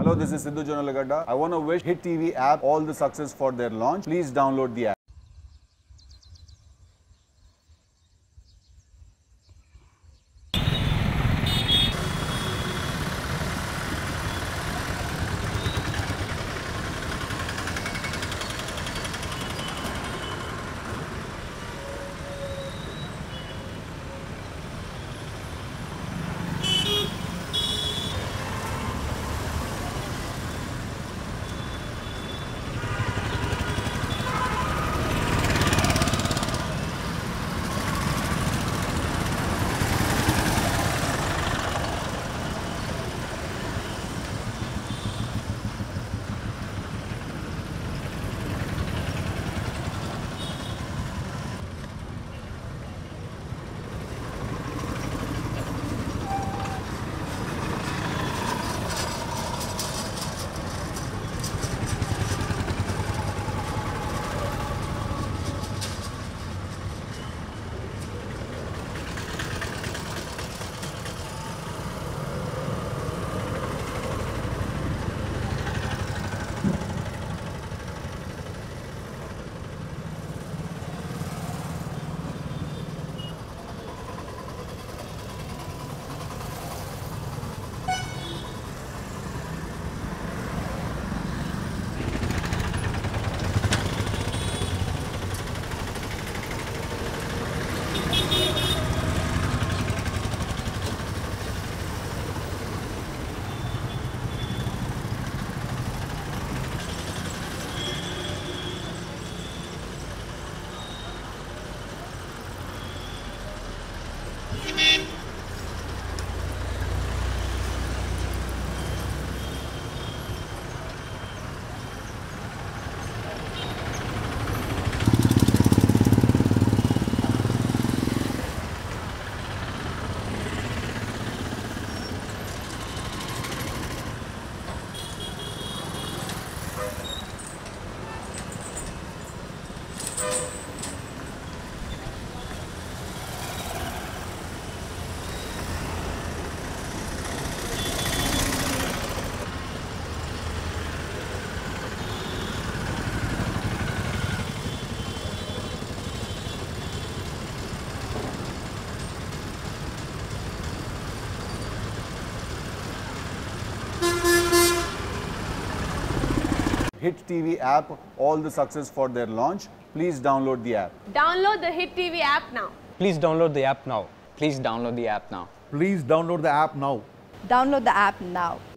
Hello, this is Sidhu Jonalagada. I want to wish Hit TV app all the success for their launch. Please download the app. Hit TV app all the success for their launch. Please download the app. Download the Hit TV app now. Please download the app now. Please download the app now. Please download the app now. Download the app now.